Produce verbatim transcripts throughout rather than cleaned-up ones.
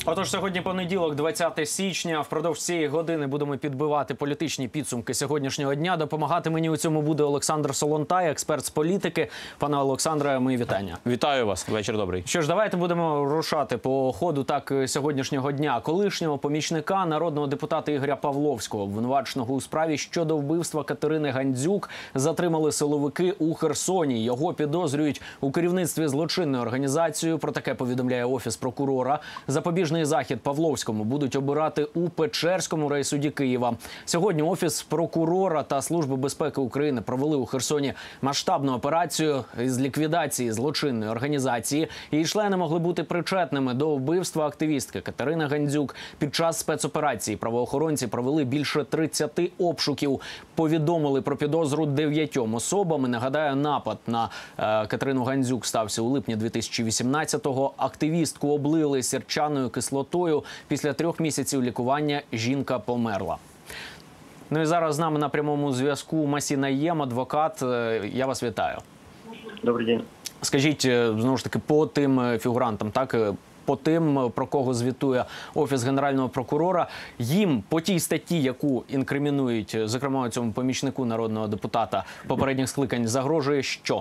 Отож, сьогодні понеділок, двадцяте січня. Впродовж цієї години будемо підбивати політичні підсумки сьогоднішнього дня. Допомагати мені у цьому буде Олександр Солонтай, експерт з політики. Пане Олександре, мої вітання. Вітаю вас. Вечір добрий. Що ж, давайте будемо рушати по ходу так сьогоднішнього дня. Колишнього помічника народного депутата Ігоря Павловського, обвинуваченого у справі щодо вбивства Катерини Гандзюк, затримали силовики у Херсоні. Його підозрюють у керівництві злочинною організацією. Про таке повідомляє Офіс прокурора. Запобіжний захід Павловському будуть обирати у Печерському райсуді Києва. Сьогодні Офіс прокурора та Служби безпеки України провели у Херсоні масштабну операцію з ліквідації злочинної організації. Її члени могли бути причетними до вбивства активістки Катерини Гандзюк. Під час спецоперації правоохоронці провели більше тридцяти обшуків. Повідомили про підозру дев'ятьом особам. І, нагадаю, напад на е, Катерину Гандзюк стався у липні дві тисячі вісімнадцятого. Активістку облили сірчаною кислотою. Після трьох місяців лікування жінка померла. Ну і зараз з нами на прямому зв'язку Масі Наєм, адвокат. Я вас вітаю. Добрий день. Скажіть, знову ж таки, по тим фігурантам, так, по тим, про кого звітує Офіс Генерального прокурора, їм по тій статті, яку інкримінують, зокрема, цьому помічнику народного депутата попередніх скликань, загрожує що?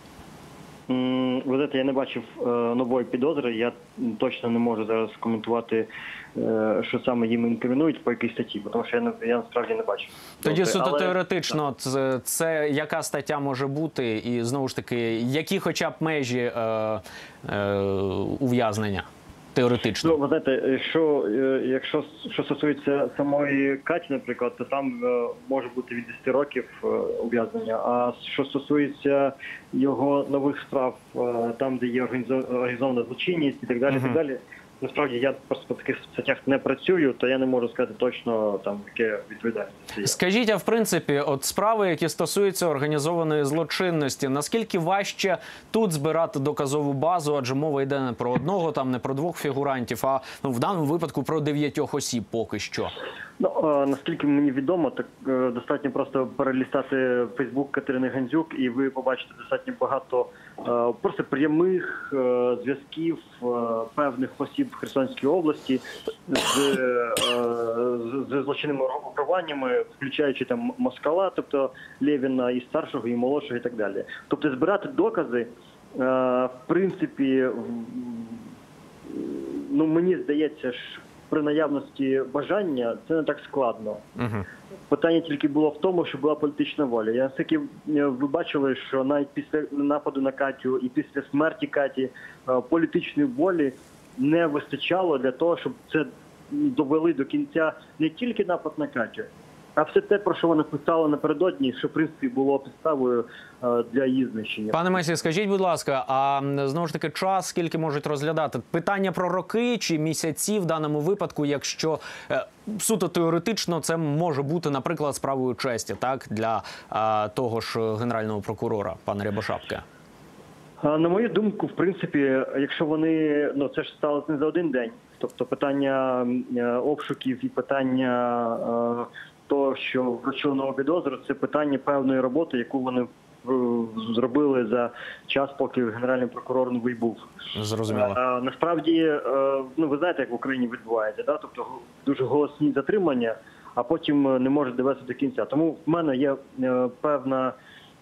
Ви знаєте, я не бачив е, нової підозри, я точно не можу зараз коментувати, е, що саме їм інкримінують по якійсь статті, тому що я, не, я насправді не бачив. Тоді суто Але... теоретично, це, це яка стаття може бути і, знову ж таки, які хоча б межі е, е, ув'язнення? Теоретично. Ну, ви знаєте, що, якщо що стосується самої Каті, наприклад, то там е, може бути від десяти років е, ув'язнення. А що стосується його нових справ, е, там, де є організована злочинність і так далі, uh-huh. так далі, насправді я просто по таких статтях не працюю, то я не можу сказати точно, там, яке відповідальність є. Скажіть, а в принципі, от справи, які стосуються організованої злочинності, наскільки важче тут збирати доказову базу, адже мова йде не про одного, там, не про двох фігурантів, а ну, в даному випадку про дев'ятьох осіб поки що? Ну, е, наскільки мені відомо, так е, достатньо просто перелістати Фейсбук Катерини Гандзюк, і ви побачите достатньо багато е, просто прямих е, зв'язків е, певних осіб в Херсонській області з, е, з, з злочинними угрупуваннями, включаючи там Москала, тобто Лєвіна і старшого, і молодшого, і так далі. Тобто збирати докази, е, в принципі, ну, мені здається, що при наявності бажання це не так складно. Uh-huh. Питання тільки було в тому, що була політична воля. Я наскільки ви бачили, що навіть після нападу на Катю і після смерті Каті політичної волі не вистачало для того, щоб це довели до кінця не тільки напад на Катю, а все те, про що вони писали напередодні, що, в принципі, було підставою для її знищення. Пане Месі, скажіть, будь ласка, а знову ж таки час, скільки можуть розглядати? Питання про роки чи місяці в даному випадку, якщо е, суто теоретично це може бути, наприклад, справою честі, так, для е, того ж генерального прокурора, пана Рябошапки? На мою думку, в принципі, якщо вони, ну це ж сталося не за один день, тобто питання обшуків і питання того, що вручили нову підозру, це питання певної роботи, яку вони зробили за час, поки генеральний прокурор новий був. Зрозуміло. А, насправді, ну ви знаєте, як в Україні відбувається, да? Тобто дуже голосні затримання, а потім не можуть довести до кінця. Тому в мене є певна,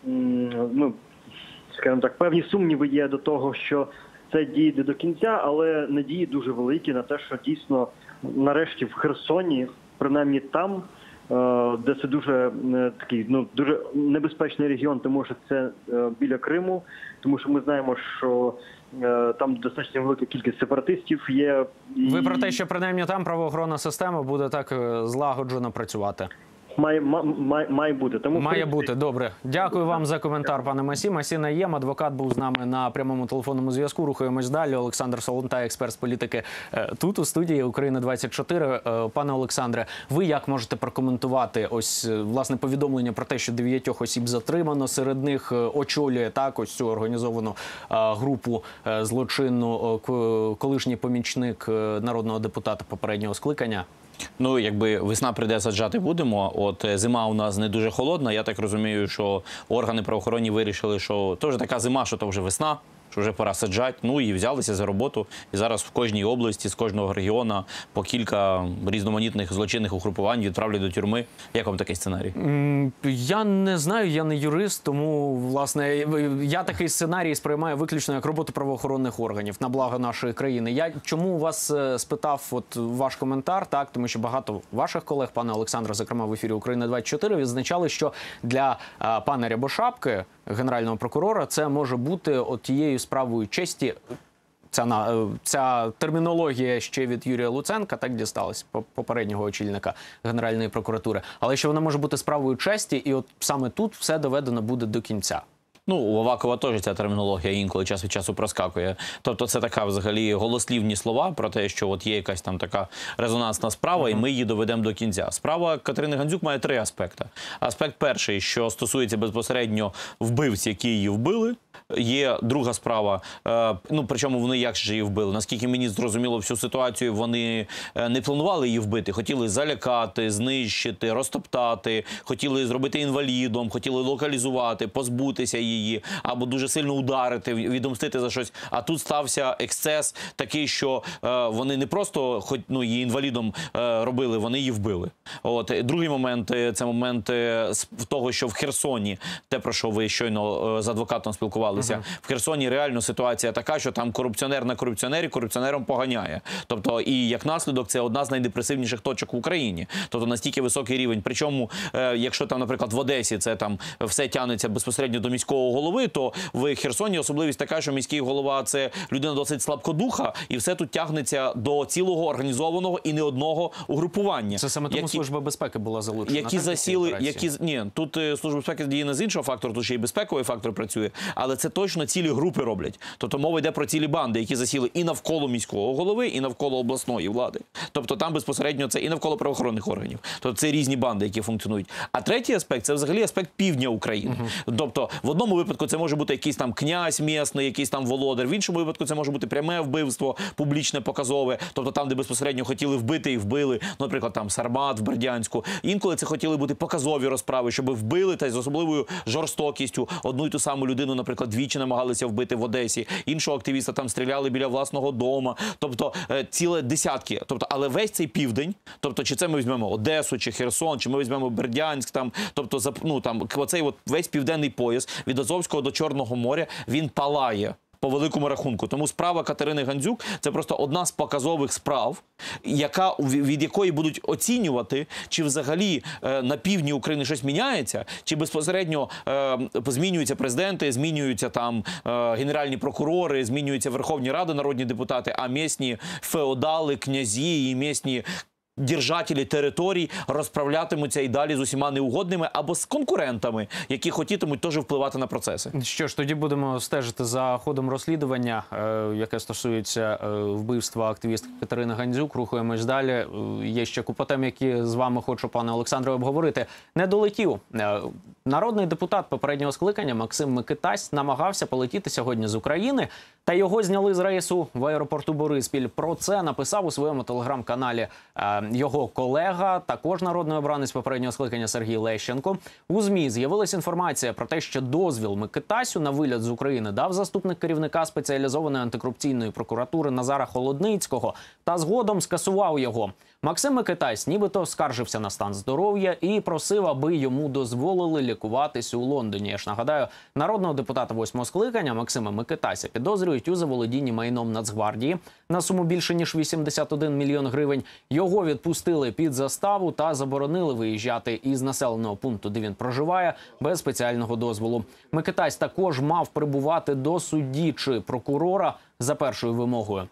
ну, скажімо так, певні сумніви є до того, що це дійде до кінця, але надії дуже великі на те, що дійсно нарешті в Херсоні, принаймні там, де це дуже такий, ну, дуже небезпечний регіон, тому що це біля Криму, тому що ми знаємо, що там достатньо велика кількість сепаратистів є. І... Ви про те, що принаймні там правоохоронна система буде так злагоджено працювати? Має, має, має бути. Тому, має принципі... бути, добре. Дякую вам за коментар, пане Масі. Масі Наєм, адвокат, був з нами на прямому телефонному зв'язку. Рухаємось далі. Олександр Солонтай, експерт з політики, тут у студії Україна двадцять чотири. Пане Олександре, ви як можете прокоментувати ось, власне, повідомлення про те, що дев'ятьох осіб затримано, серед них очолює так ось цю організовану групу злочинну колишній помічник народного депутата попереднього скликання? Ну, якби весна прийде, саджати будемо. От зима у нас не дуже холодна. Я так розумію, що органи правоохоронні вирішили, що то вже така зима, що то вже весна. що вже пора саджати. Ну і взялися за роботу. І зараз в кожній області, з кожного регіону по кілька різноманітних злочинних угрупувань відправлять до тюрми. Як вам такий сценарій? Я не знаю, я не юрист, тому, власне, я такий сценарій сприймаю виключно як роботу правоохоронних органів на благо нашої країни. Я чому у вас спитав от ваш коментар, так, тому що багато ваших колег, пане Олександре, зокрема в ефірі «Україна двадцять чотири», відзначали, що для а, пана Рябошапки, генерального прокурора, це може бути от тією справою честі. Ця, ця термінологія ще від Юрія Луценка так дісталась, попереднього очільника Генеральної прокуратури. Але що вона може бути справою честі, і от саме тут все доведено буде до кінця. Ну, у Авакова теж ця термінологія інколи час від часу проскакує. Тобто це така взагалі голослівні слова про те, що от є якась там така резонансна справа, uh-huh. і ми її доведемо до кінця. Справа Катерини Гандзюк має три аспекти. Аспект перший, що стосується безпосередньо вбивць, які її вбили. Є друга справа, ну, причому вони як же її вбили. Наскільки мені зрозуміло всю ситуацію, вони не планували її вбити. Хотіли залякати, знищити, розтоптати, хотіли зробити інвалідом, хотіли локалізувати, позбутися її, або дуже сильно ударити, відомстити за щось. А тут стався ексцес такий, що вони не просто хоч, ну, її інвалідом робили, вони її вбили. От. Другий момент – це момент того, що в Херсоні, те, про що ви щойно з адвокатом спілкувалися, Uh-huh. в Херсоні реально ситуація така, що там корупціонер на корупціонері корупціонером поганяє. Тобто, і як наслідок, це одна з найдепресивніших точок в Україні. Тобто, настільки високий рівень. Причому, е, якщо там, наприклад, в Одесі це там все тягнеться безпосередньо до міського голови, то в Херсоні особливість така, що міський голова – це людина досить слабкодуха, і все тут тягнеться до цілого організованого і не одного угрупування. Це саме тому які, Служба безпеки була залучена. Які засіли, які, ні, тут Служба безпеки діє не з іншого фактору, тут ще й безпековий фактор працює, але це точно цілі групи роблять. Тобто мова йде про цілі банди, які засіли і навколо міського голови, і навколо обласної влади. Тобто там безпосередньо це і навколо правоохоронних органів. Тобто це різні банди, які функціонують. А третій аспект – це взагалі аспект півдня України. Uh-huh. Тобто в одному випадку це може бути якийсь там князь місний, якийсь там володар, в іншому випадку це може бути пряме вбивство, публічне, показове, тобто там, де безпосередньо хотіли вбити і вбили, наприклад, там Сармат в Бердянську. Інколи це хотіли бути показові розправи, щоб вбили та з особливою жорстокістю одну й ту саму людину, наприклад, двічі намагалися вбити в Одесі, іншого активіста там стріляли біля власного дому, тобто ціле десятки. Тобто, але весь цей південь, тобто чи це ми візьмемо Одесу, чи Херсон, чи ми візьмемо Бердянськ, там, тобто, ну, там, оцей от весь південний пояс від Азовського до Чорного моря, він палає. По великому рахунку. Тому справа Катерини Гандзюк – це просто одна з показових справ, яка, від якої будуть оцінювати, чи взагалі е, на півдні України щось міняється, чи безпосередньо е, змінюються президенти, змінюються там е, генеральні прокурори, змінюються Верховні Ради, народні депутати, а місні феодали, князі і місні держателі територій розправлятимуться і далі з усіма неугодними або з конкурентами, які хотітимуть теж впливати на процеси. Що ж, тоді будемо стежити за ходом розслідування, яке стосується вбивства активістки Катерини Гандзюк. Рухаємось далі. Є ще купа тем, які з вами хочу, пане Олександре, обговорити. Не долетів. Народний депутат попереднього скликання Максим Микитась намагався полетіти сьогодні з України, та його зняли з рейсу в аеропорту Бориспіль. Про це написав у своєму телеграм-каналі його колега, також народний обранець попереднього скликання Сергій Лещенко. У ЗМІ з'явилася інформація про те, що дозвіл Микитасю на виліт з України дав заступник керівника спеціалізованої антикорупційної прокуратури Назара Холодницького та згодом скасував його. Максим Микитась нібито скаржився на стан здоров'я і просив, аби йому дозволили лікуватись у Лондоні. Я ж нагадаю, народного депутата восьмого скликання Максима Микитася підозрюють у заволодінні майном Нацгвардії на суму більше ніж вісімдесят один мільйон гривень. Його відпустили під заставу та заборонили виїжджати із населеного пункту, де він проживає, без спеціального дозволу. Микитась також мав прибувати до судді чи прокурора за першою вимогою.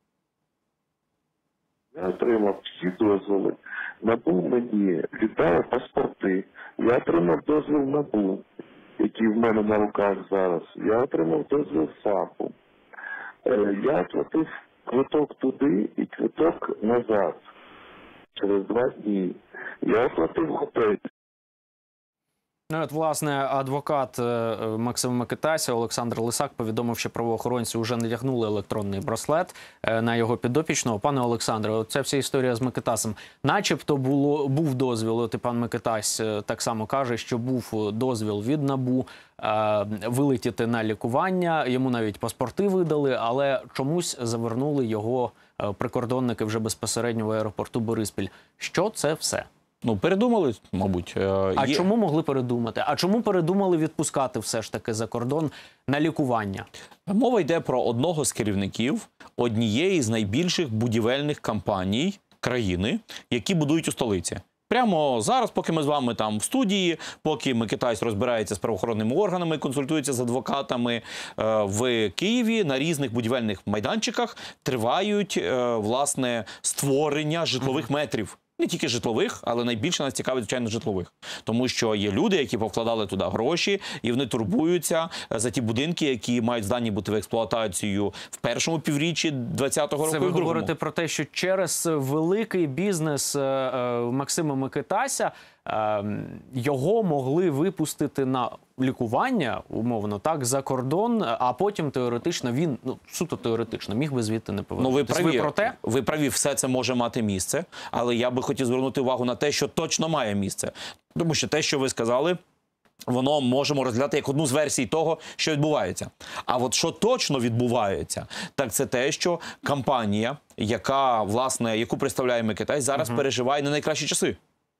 Я отримав всі дозволи. НАБУ мені віддали паспорти. Я отримав дозвіл НАБУ, який в мене на руках зараз. Я отримав дозвіл ФАПу. Я оплатив квиток туди і квиток назад. Через два дні. Я оплатив готель. Ну, от, власне, адвокат е, Максима Микитася Олександр Лисак повідомив, що правоохоронці вже надягнули електронний браслет е, на його підопічного. Пане Олександре, от ця вся історія з Микитасем. Начебто було, був дозвіл, от і пан Микитась е, так само каже, що був дозвіл від НАБУ е, вилетіти на лікування. Йому навіть паспорти видали, але чомусь завернули його е, прикордонники вже безпосередньо в аеропорту Бориспіль. Що це все? Ну, передумали, мабуть. А Є... чому могли передумати? А чому передумали відпускати все ж таки за кордон на лікування? Мова йде про одного з керівників однієї з найбільших будівельних компаній країни, які будують у столиці. Прямо зараз, поки ми з вами там в студії, поки Микитась розбирається з правоохоронними органами, консультується з адвокатами, в Києві на різних будівельних майданчиках тривають, власне, створення житлових метрів. Не тільки житлових, але найбільше нас цікавить, звичайно, житлових. Тому що є люди, які повкладали туди гроші, і вони турбуються за ті будинки, які мають здатні бути в експлуатацію в першому півріччі двадцятого року. Це ви говорите про те, що через великий бізнес Максима Микитася його могли випустити на лікування, умовно, так, за кордон, а потім теоретично він, ну, суто теоретично, міг би звідти не повернутися. Ну, ви праві, ви про те? Ви праві, все це може мати місце, але я би хотів звернути увагу на те, що точно має місце. Тому що те, що ви сказали, воно можемо розглядати як одну з версій того, що відбувається. А от що точно відбувається, так це те, що компанія, яка, власне, яку представляє Микитась, зараз uh-huh. переживає не найкращі часи.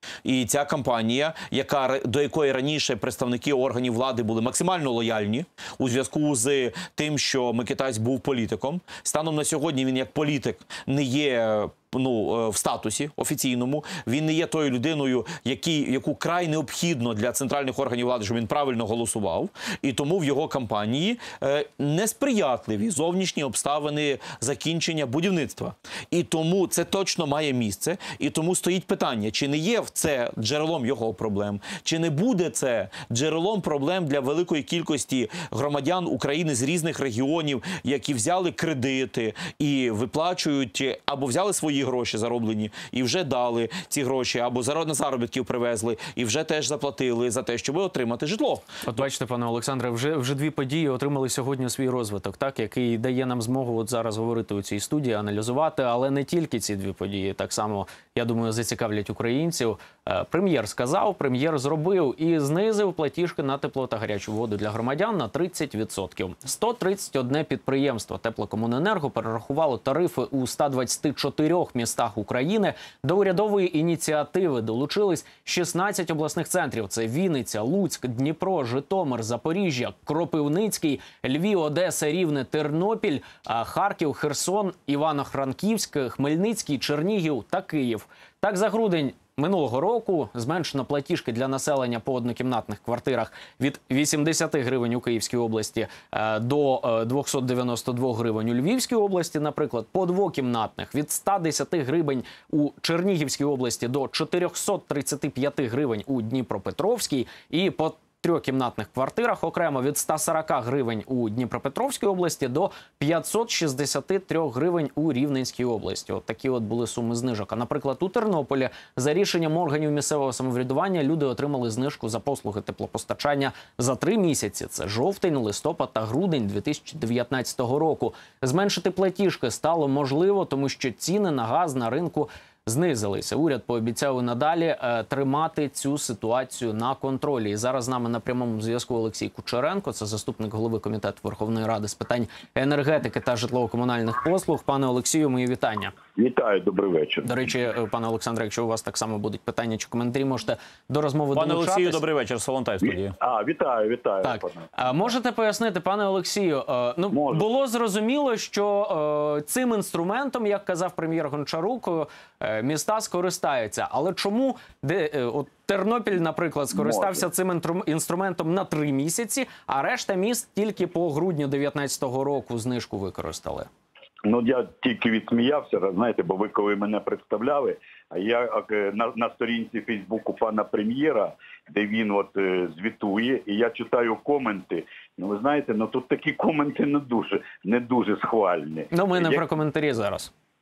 І ця кампанія, яка, до якої раніше представники органів влади були максимально лояльні у зв'язку з тим, що Микитась був політиком, станом на сьогодні він як політик не є ну, в статусі офіційному, він не є тою людиною, які, яку край необхідно для центральних органів влади, щоб він правильно голосував, і тому в його кампанії е, несприятливі зовнішні обставини закінчення будівництва. І тому це точно має місце, і тому стоїть питання, чи не є це джерелом його проблем, чи не буде це джерелом проблем для великої кількості громадян України з різних регіонів, які взяли кредити і виплачують, або взяли свої гроші зароблені і вже дали ці гроші, або на заробітків привезли і вже теж заплатили за те, щоб отримати житло. От бачите, пане Олександре, вже, вже дві події отримали сьогодні свій розвиток, так, який дає нам змогу от зараз говорити у цій студії, аналізувати, але не тільки ці дві події, так само, я думаю, зацікавлять українців. Прем'єр сказав, прем'єр зробив і знизив платіжки на тепло та гарячу воду для громадян на тридцять відсотків. сто тридцять одне підприємство Теплокомуненерго перерахувало тарифи у ста двадцяти чотирьох містах України. До урядової ініціативи долучились шістнадцять обласних центрів. Це Вінниця, Луцьк, Дніпро, Житомир, Запоріжжя, Кропивницький, Львів, Одеса, Рівне, Тернопіль, Харків, Херсон, Івано-Франківськ, Хмельницький, Чернігів та Київ. Так, за грудень минулого року зменшено платіжки для населення по однокімнатних квартирах від вісімдесяти гривень у Київській області до двохсот дев'яноста двох гривень у Львівській області, наприклад, по двокімнатних від ста десяти гривень у Чернігівській області до чотирьохсот тридцяти п'яти гривень у Дніпропетровській і по трьохкімнатних квартирах окремо від ста сорока гривень у Дніпропетровській області до п'ятсот шістдесяти трьох гривень у Рівненській області. От такі от були суми знижок. А, наприклад, у Тернополі за рішенням органів місцевого самоврядування люди отримали знижку за послуги теплопостачання за три місяці. Це жовтень, листопад та грудень дві тисячі дев'ятнадцятого року. Зменшити платіжки стало можливо, тому що ціни на газ на ринку знизилися. Уряд пообіцяв і надалі е, тримати цю ситуацію на контролі. І зараз з нами на прямому зв'язку Олексій Кучеренко, це заступник голови Комітету Верховної Ради з питань енергетики та житлово-комунальних послуг. Пане Олексію, мої вітання. Вітаю, добрий вечір. До речі, пане Олександре, якщо у вас так само будуть питання чи коментарі, можете до розмови пане долучатись. Олексію, добрий вечір. Солонтай в студії. А, вітаю, вітаю. Так. А можете пояснити, пане Олексію, ну, Можу. було зрозуміло, що е, цим інструментом, як казав прем'єр Гончарук, е, міста скористаються. Але чому де, е, от Тернопіль, наприклад, скористався Можу. цим інтру, інструментом на три місяці, а решта міст тільки по грудню дев'ятнадцятого року знижку використали? Ну, я тільки відсміявся, знаєте, бо ви коли мене представляли, а я на, на сторінці Фейсбуку пана прем'єра, де він от е, звітує, і я читаю коменти. Ну, ви знаєте, ну тут такі коменти не дуже, не дуже схвальні. Ну, ми не Як... про коментарі зараз.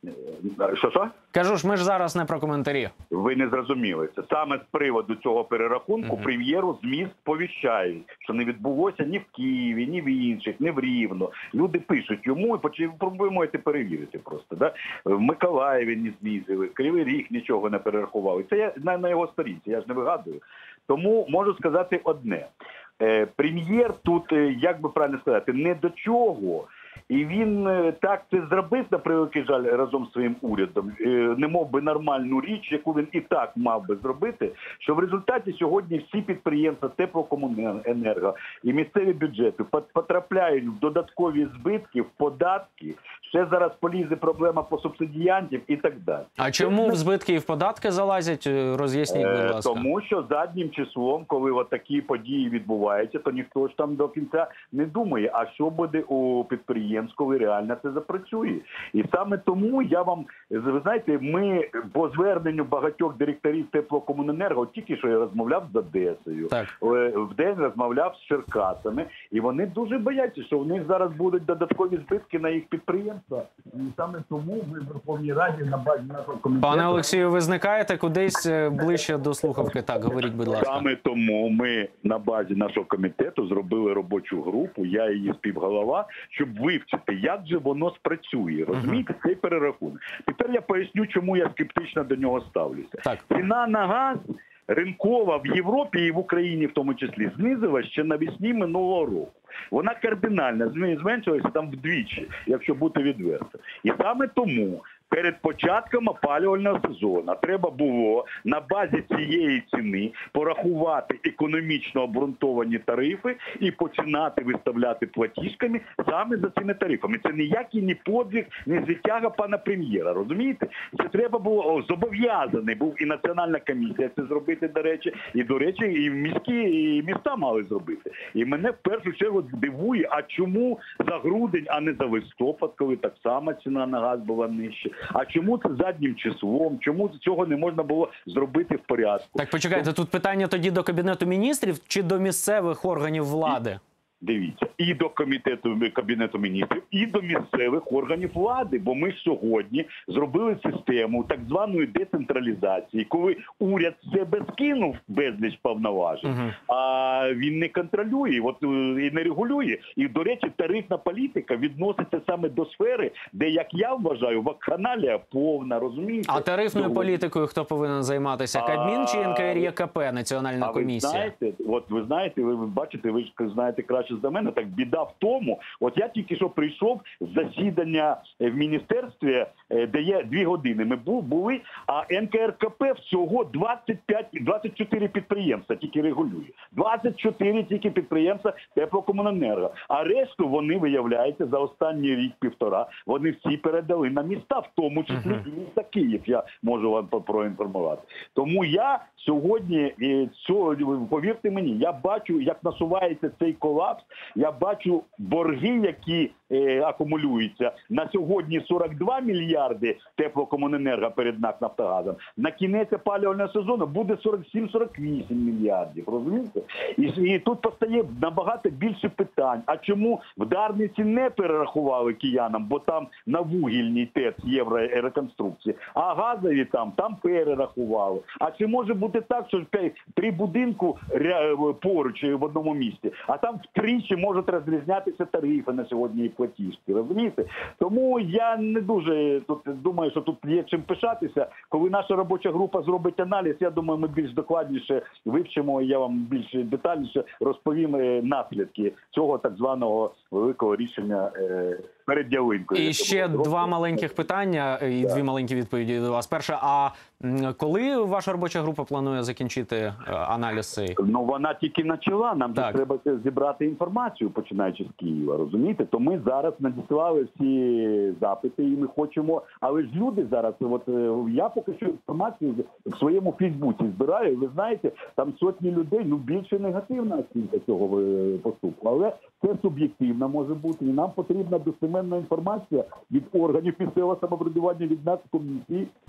Що, що? Кажу ж, ми ж зараз не про коментарі. Ви не зрозуміли. Це саме з приводу цього перерахунку Мгм. прем'єру з міст повіщають, що не відбулося ні в Києві, ні в інших, ні в Рівно. Люди пишуть йому, і поч- ви можете перевірити просто. Да? В Миколаєві не знизили, Кривий Ріг нічого не перерахували. Це я на, на його сторінці, я ж не вигадую. Тому можу сказати одне. Е, прем'єр тут, е, як би правильно сказати, не до чого. І він е, так це зробив, на превеликий жаль, разом з своїм урядом, е, не мов би нормальну річ, яку він і так мав би зробити, що в результаті сьогодні всі підприємства теплокомуненерго і місцеві бюджети пот- потрапляють в додаткові збитки, в податки, ще зараз полізе проблема по субсидіантів і так далі. А чому в збитки і в податки залазять? Роз'ясніть, будь Е, ласка. Тому що заднім числом, коли от такі події відбуваються, то ніхто ж там до кінця не думає, а що буде у підприємств, коли реально це запрацює. І саме тому я вам, ви знаєте, ми по зверненню багатьох директорів теплокомуненерго, тільки що я розмовляв з Одесою, Так. е, в день розмовляв з Черкасами, і вони дуже бояться, що в них зараз будуть додаткові збитки на їх підприємства. І саме тому ми в Верховній Раді на базі нашого комітету... Пане Олексію, ви зникаєте кудись е, ближче до слухавки? Так, говоріть, будь ласка. Саме тому ми на базі нашого комітету зробили робочу групу, я її співголова, щоб вивчити, як же воно спрацює. Розумієте, цей перерахунок. Тепер я поясню, чому я скептично до нього ставлюся. Так. Ціна на газ ринкова в Європі і в Україні в тому числі знизилась ще навесні минулого року. Вона кардинально зменшилася там вдвічі, якщо бути відверто. І саме тому перед початком опалювального сезону треба було на базі цієї ціни порахувати економічно обґрунтовані тарифи і починати виставляти платіжками саме за цими тарифами. Це ніякий ні подвиг, ні звитяга пана прем'єра, розумієте? Це треба було, о, зобов'язаний був і Національна комісія це зробити, до речі, і, до речі, і міські, і міста мали зробити. І мене в першу чергу дивує, а чому за грудень, а не за листопад, коли так само ціна на газ була нижча? А чому це заднім числом? Чому цього не можна було зробити в порядку? Так, почекайте, тут питання тоді до Кабінету міністрів чи до місцевих органів влади? Дивіться, і до комітету Кабінету міністрів, і до місцевих органів влади, бо ми ж сьогодні зробили систему так званої децентралізації, коли уряд себе скинув безліч повноважень, Угу. а він не контролює, от, е, і не регулює. І, до речі, тарифна політика відноситься саме до сфери, де, як я вважаю, вакханалія повна, розумієте? А тарифною Тому- політикою хто повинен займатися? Кабмін чи ен ка ер є ка пе, Національна А ви комісія? знаєте, от ви знаєте, ви, ви бачите, ви ж знаєте краще за мене, так біда в тому, от я тільки що прийшов з засідання е, в міністерстві, е, де є дві години, ми бу- були, а ен ка ер ка пе всього двадцять п'ять, двадцять чотири підприємства тільки регулює. двадцять чотири тільки підприємства теплокомуненерго. А решту вони, виявляється, за останній рік-півтора, вони всі передали на міста, в тому числі і міста Київ, я можу вам по- проінформувати. Тому я сьогодні, е, цього, повірте мені, я бачу, як насувається цей колапс, я бачу борги, які е, акумулюються. На сьогодні сорок два мільярди теплокомуненерго перед НАК «Нафтогазом». На кінець опалювального сезону буде сорок сім - сорок вісім мільярдів, розумієте? І, і тут постає набагато більше питань. А чому в Дарниці не перерахували киянам, бо там на вугільній ТЕЦ єврореконструкції, а газові там, там перерахували. А чи може бути так, що п'ять- три будинку ря- поруч в одному місці, а там втричі можуть розрізнятися тарифи на сьогодні і платіжки, розумієте? Тому я не дуже тут думаю, що тут є чим пишатися. Коли наша робоча група зробить аналіз, я думаю, ми більш докладніше вивчимо, і я вам більш детальніше розповім е, наслідки цього так званого великого рішення е, перед ялинкою. І ще два маленьких питання і дві маленькі відповіді до вас. Перше, а м, коли ваша робоча група планує закінчити е, аналіз цей? Ну, вона тільки почала, нам же Так. треба це зібрати інформацію, починаючи з Києва, розумієте? То ми зараз надіслали всі запити, і ми хочемо, але ж люди зараз, от е, я поки що інформацію в своєму Фейсбуці збираю, і ви знаєте, там сотні людей, ну, більше негативна оцінка цього е, поступку, але це суб'єктивно може бути, і нам потрібна достеменна інформація від органів місцевого самоврядування, від нас, комісії.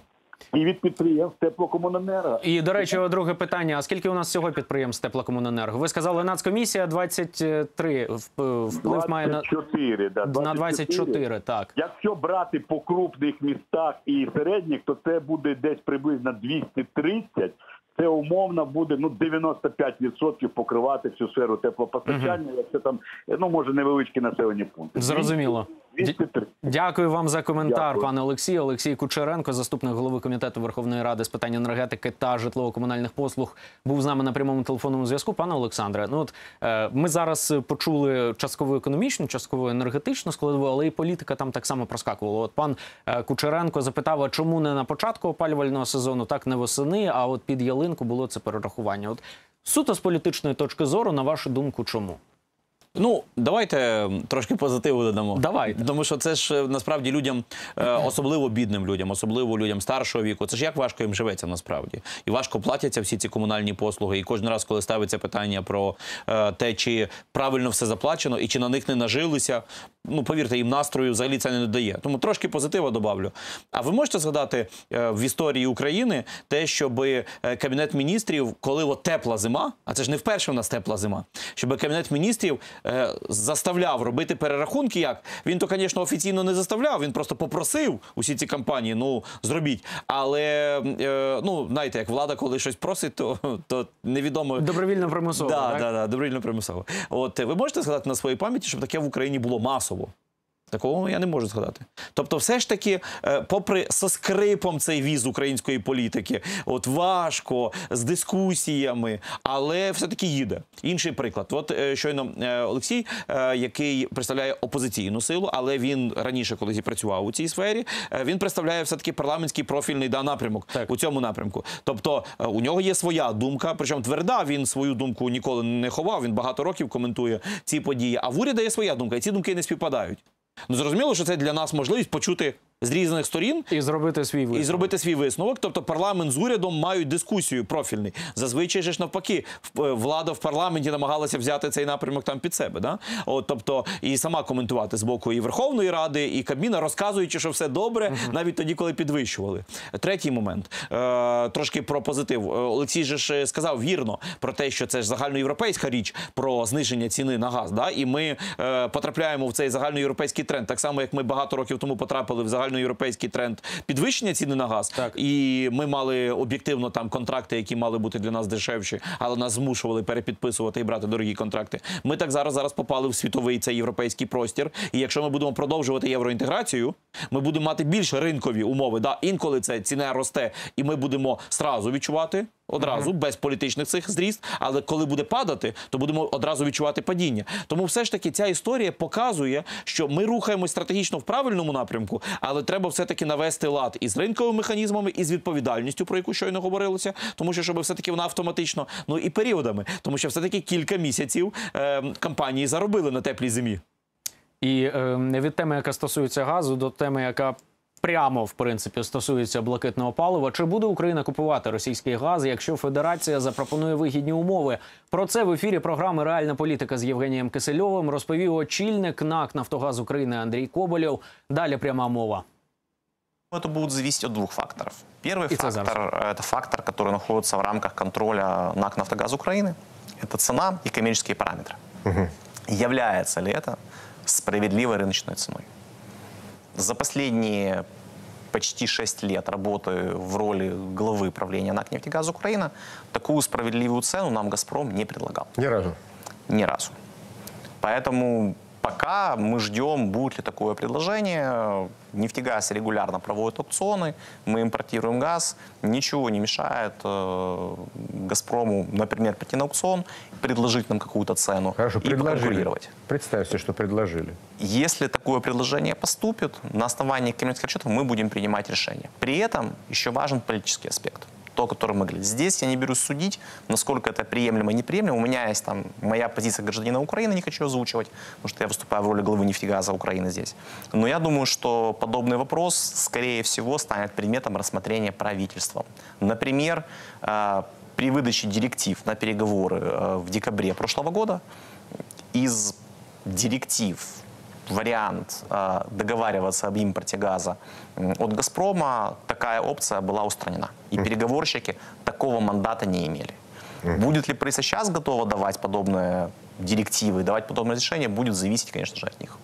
і від підприємств теплокомуненерго. І, до речі, друге питання. А скільки у нас всього підприємств теплокомуненерго? Ви сказали, Нацкомісія двадцять три. Вплив має на... двадцять чотири, да, на двадцять чотири, так. Якщо брати по крупних містах і середніх, то це буде десь приблизно двісті тридцять. Це умовно буде ну дев'яносто п'ять відсотків покривати всю сферу теплопостачання, угу. якщо там, ну, може, невеличкі населені пункти. Зрозуміло. двісті тридцять. Дякую вам за коментар, Дякую. пане Олексій. Олексій Кучеренко, заступник голови Комітету Верховної Ради з питань енергетики та житлово-комунальних послуг, був з нами на прямому телефонному зв'язку. Пане Олександре, ну от е, ми зараз почули частково економічну, частково енергетичну складову, але і політика там так само проскакувала. От пан е, Кучеренко запитав, а чому не на початку опалювального сезону, так не восени, а от під ялинку було це перерахування. От суто з політичної точки зору, на вашу думку, чому? Ну, давайте трошки позитиву додамо. Давайте. Тому що це ж насправді людям, особливо бідним людям, особливо людям старшого віку, це ж як важко їм живеться насправді. І важко платяться всі ці комунальні послуги. І кожен раз, коли ставиться питання про те, чи правильно все заплачено і чи на них не нажилися, ну, повірте, їм настрою взагалі це не додає. Тому трошки позитива добавлю. А ви можете згадати в історії України те, щоб Кабінет міністрів, коли от тепла зима, а це ж не вперше у нас тепла зима, щоб Кабінет міністрів заставляв робити перерахунки, як? Він то, звісно, офіційно не заставляв, він просто попросив усі ці компанії, ну, зробіть. Але, ну, знаєте, як влада коли щось просить, то, то невідомо... Добровільно примусово, да, так? Да, да, добровільно примусово. От, ви можете згадати на своїй пам'яті, щоб таке в Україні було масово? Такого я не можу згадати. Тобто все ж таки, попри со скрипом цей віз української політики, от важко, з дискусіями, але все-таки їде. Інший приклад. От щойно Олексій, який представляє опозиційну силу, але він раніше колись і працював у цій сфері, він представляє все-таки парламентський профільний да, напрямок так. у цьому напрямку. Тобто у нього є своя думка, причому тверда, він свою думку ніколи не ховав, він багато років коментує ці події, а в уряді є своя думка, і ці думки не співпадають. Ну, зрозуміло, що це для нас можливість почути з різних сторін і зробити свій висновок. І зробити свій висновок. Тобто парламент з урядом мають дискусію профільний. Зазвичай же ж навпаки, влада в парламенті намагалася взяти цей напрямок там під себе. Да? От, тобто і сама коментувати з боку і Верховної Ради, і Кабміна, розказуючи, що все добре, uh-huh. навіть тоді, коли підвищували. Третій момент. Е, трошки про позитив. Олексій же ж сказав вірно про те, що це ж загальноєвропейська річ про зниження ціни на газ. Да? І ми е, потрапляємо в цей загальноєвропейський тренд. Так само, як ми багато років тому потрапили в загальноєвропейський європейський тренд підвищення ціни на газ. Так. І ми мали об'єктивно там контракти, які мали бути для нас дешевші, але нас змушували перепідписувати і брати дорогі контракти. Ми так зараз зараз попали в світовий цей європейський простір. І якщо ми будемо продовжувати євроінтеграцію, ми будемо мати більш ринкові умови. Да, інколи це ціна росте, і ми будемо зразу відчувати одразу, mm-hmm. без політичних цих зріст, але коли буде падати, то будемо одразу відчувати падіння. Тому все ж таки ця історія показує, що ми рухаємось стратегічно в правильному напрямку, але треба все-таки навести лад із ринковими механізмами, і з відповідальністю, про яку щойно говорилося, тому що щоб все-таки вона автоматично, ну і періодами, тому що все-таки кілька місяців е, компанії заробили на теплій зимі. І е, від теми, яка стосується газу, до теми, яка прямо, в принципі, стосується блакитного палива. Чи буде Україна купувати російський газ, якщо Федерація запропонує вигідні умови? Про це в ефірі програми «Реальна політика» з Євгенієм Кисельовим розповів очільник НАК «Нафтогаз України» Андрій Коболєв. Далі пряма мова. Это будет зависеть от двух факторов. Первый И фактор – это фактор, который находится в рамках контроля НАК «Нафтогаз Украины». Это цена и коммерческие параметры. Угу. Является ли это справедливой рыночной ценой? За последние почти шесть лет работы в роли главы правления НАК «Нефтегаз Украина» такую справедливую цену нам «Газпром» не предлагал. Ни разу? Ни разу. Поэтому пока мы ждем, будет ли такое предложение. «Нефтегаз» регулярно проводит аукционы, мы импортируем газ. Ничего не мешает э, «Газпрому», например, пойти на аукцион, предложить нам какую-то цену. Хорошо, и поконкурировать. Представьте, что предложили. Если такое предложение поступит, на основании коммерческих расчетов мы будем принимать решение. При этом еще важен политический аспект. То, о котором мы говорили. Здесь я не берусь судить, насколько это приемлемо и неприемлемо. У меня есть там моя позиция гражданина Украины, не хочу озвучивать, потому что я выступаю в роли главы «Нефтегаза Украины» здесь. Но я думаю, что подобный вопрос, скорее всего, станет предметом рассмотрения правительством. Например, при выдаче директив на переговоры в декабре прошлого года из директив вариант э, договариваться об импорте газа м, от «Газпрома», такая опция была устранена. И переговорщики такого мандата не имели. Будет ли пресса сейчас готова давать подобные директивы, давать подобные решения, будет зависеть, конечно же, от них.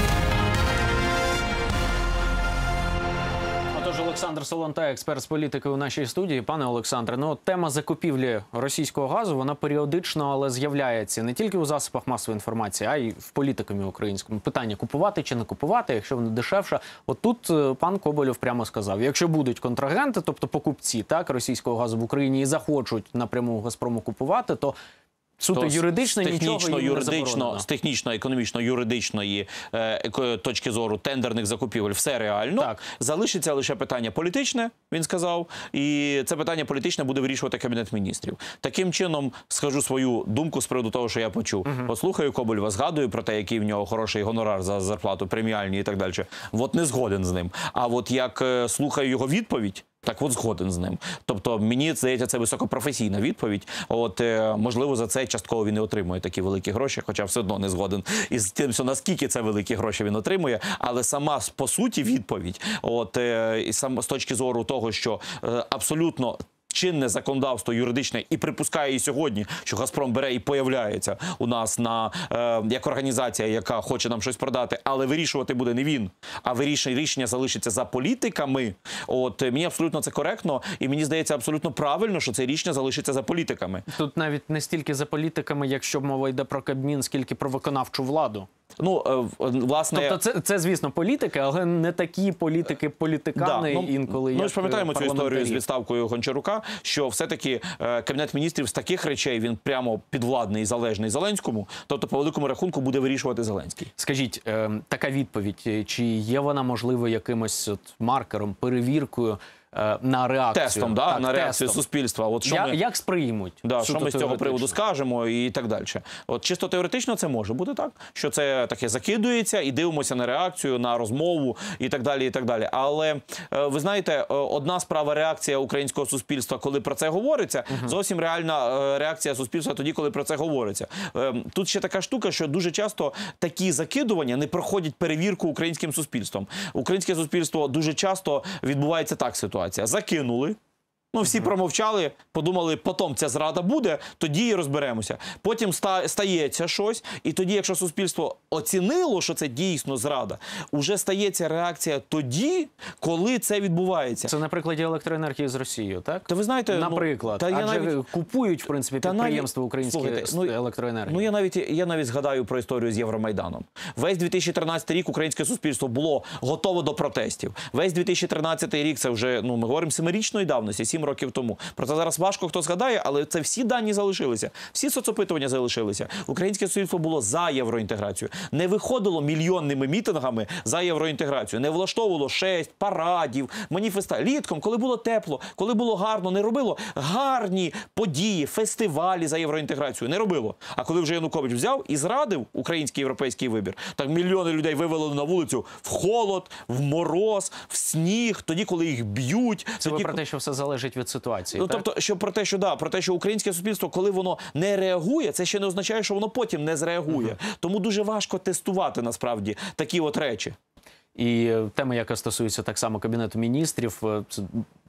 Отож, Олександр Солонтай, експерт з політики у нашій студії. Пане Олександре, ну тема закупівлі російського газу, вона періодично, але з'являється не тільки у засобах масової інформації, а й в політикумі українському. Питання, купувати чи не купувати, якщо воно дешевше. От тут е, пан Коболєв прямо сказав, якщо будуть контрагенти, тобто покупці так, російського газу в Україні і захочуть напряму Газпрому купувати, то суто То юридично з нічого їм не юридично, заборонено. з технічно, економічно, юридичної е, еко- точки зору тендерних закупівель все реально. Так. Залишиться лише питання політичне, він сказав, і це питання політичне буде вирішувати Кабінет міністрів. Таким чином, скажу свою думку з приводу того, що я почув. Угу. От слухаю Коболєва, згадую про те, який в нього хороший гонорар за зарплату, преміальні і так далі. От не згоден з ним. А от як е, слухаю його відповідь, так от згоден з ним. Тобто, мені здається, це високопрофесійна відповідь. От, е, можливо, за це частково він не отримує такі великі гроші, хоча все одно не згоден із тим, що наскільки це великі гроші він отримує. Але сама, по суті, відповідь, от, е, і сам, з точки зору того, що е, абсолютно чинне законодавство юридичне і припускає і сьогодні, що «Газпром» бере і появляється у нас на, е, як організація, яка хоче нам щось продати, але вирішувати буде не він, а вирішення, рішення залишиться за політиками. От, мені абсолютно це коректно, і мені здається абсолютно правильно, що це рішення залишиться за політиками. Тут навіть не стільки за політиками, якщо мова йде про Кабмін, скільки про виконавчу владу. Ну, е, власне... Тобто це, це, звісно, політики, але не такі політики-політикани Да, ну, інколи, Ми як ж пам'ятаємо цю історію з парламентарі. відставкою Гончарука, що все-таки е, Кабінет міністрів з таких речей, він прямо підвладний і залежний Зеленському, тобто по великому рахунку буде вирішувати Зеленський. Скажіть, е, така відповідь, чи є вона, можливо, якимось от маркером, перевіркою е, на реакцію? Тестом, да, так, на реакцію тестом. суспільства. От що Я, ми... Як сприймуть? Да, що ми з цього теоретично? приводу скажемо і так далі. От чисто теоретично це може бути так, що це таке закидується і дивимося на реакцію, на розмову і так далі, і так далі. Але е, ви знаєте, е, одна справа реакція українського суспільства, коли про це говориться, uh-huh. зовсім реальна е, реакція суспільства тоді, коли про це говориться. Е, тут ще така штука, що дуже часто такі закидування не проходять перевірку українським суспільством. Українське суспільство дуже часто відбувається так ситуація. Закинули. Ну, всі промовчали, подумали, потім ця зрада буде, тоді і розберемося. Потім ста- стається щось, і тоді, якщо суспільство оцінило, що це дійсно зрада, уже стається реакція тоді, коли це відбувається. Це на прикладі електроенергії з Росією, так? Та ви знаєте, наприклад, ну, та я адже навіть... купують, в принципі, Та підприємства навіть... українські Слухайте, ну, електроенергії. Ну, я навіть, я навіть згадаю про історію з Євромайданом. Весь дві тисячі тринадцятий рік українське суспільство було готово до протестів. Весь дві тисячі тринадцятий рік, це вже, ну, ми говоримо, семирічної давності, сім років тому. Про це зараз важко хто згадає, але це всі дані залишилися. Всі соцопитування залишилися. Українське суспільство було за євроінтеграцію. Не виходило мільйонними мітингами за євроінтеграцію. Не влаштовувало шесть парадів, маніфестацій. Літком, коли було тепло, коли було гарно, не робило гарні події, фестивалі за євроінтеграцію. Не робило. А коли вже Янукович взяв і зрадив український європейський вибір, так мільйони людей вивели на вулицю в холод, в мороз, в сніг, тоді, коли їх б'ють. Це тоді... ви про те, що все залежить від ситуації, Ну, так? тобто, що про те, що да, про те, що українське суспільство, коли воно не реагує, це ще не означає, що воно потім не зреагує. Uh-huh. Тому дуже важко тестувати насправді такі от речі. І тема, яка стосується так само Кабінету міністрів, це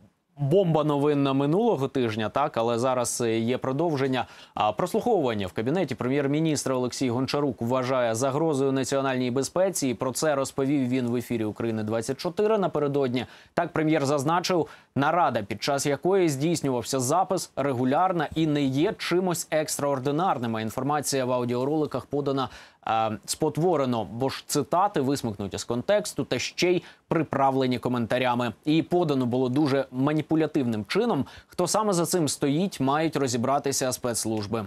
бомба новинна минулого тижня, так, але зараз є продовження. А прослуховування в кабінеті прем'єр-міністра Олексій Гончарук вважає загрозою національній безпеці. І про це розповів він в ефірі України двадцять чотири напередодні. Так прем'єр зазначив, нарада, під час якої здійснювався запис, регулярна і не є чимось екстраординарним. А інформація в аудіороликах подана е, спотворено, бо ж цитати висмикнуті з контексту та ще й приправлені коментарями. І подано було дуже маніпулятивним чином. Хто саме за цим стоїть, мають розібратися спецслужби.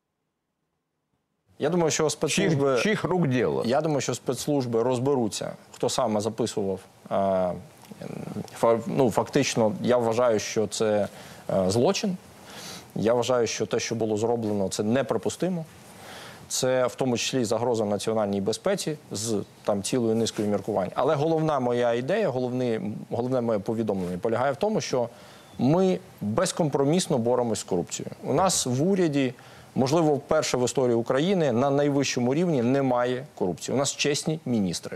Я думаю, що спецслужби... Чих, чих рук діло. Я думаю, що спецслужби розберуться, хто саме записував. Е, ну, фактично, я вважаю, що це е, злочин. Я вважаю, що те, що було зроблено, це неприпустимо. Це в тому числі загроза національній безпеці з там цілою низкою міркувань. Але головна моя ідея, головне, головне моє повідомлення полягає в тому, що ми безкомпромісно боремось з корупцією. У нас в уряді Можливо, вперше в історії України на найвищому рівні немає корупції. У нас чесні міністри,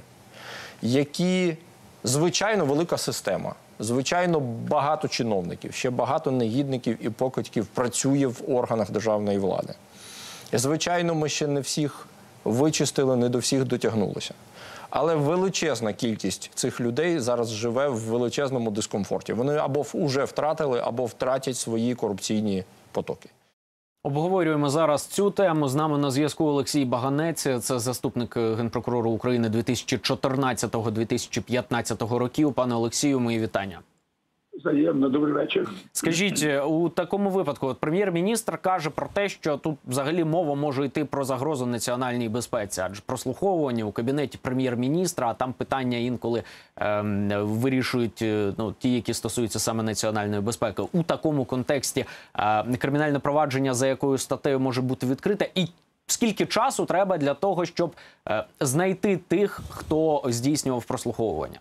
які, звичайно, велика система, звичайно, багато чиновників, ще багато негідників і покидьків працює в органах державної влади. І, звичайно, ми ще не всіх вичистили, не до всіх дотягнулися. Але величезна кількість цих людей зараз живе в величезному дискомфорті. Вони або вже втратили, або втратять свої корупційні потоки. Обговорюємо зараз цю тему. З нами на зв'язку Олексій Баганець. Це заступник Генпрокурора України дві тисячі чотирнадцятого - дві тисячі п'ятнадцятого років. Пане Олексію, мої вітання. Взаємно, добрий вечір. Скажіть, у такому випадку от прем'єр-міністр каже про те, що тут взагалі мова може йти про загрозу національній безпеці, адже прослуховування у кабінеті прем'єр-міністра, а там питання інколи ем, вирішують ну, ті, які стосуються саме національної безпеки. У такому контексті е, кримінальне провадження за якою статтею може бути відкрите, і скільки часу треба для того, щоб е, знайти тих, хто здійснював прослуховування?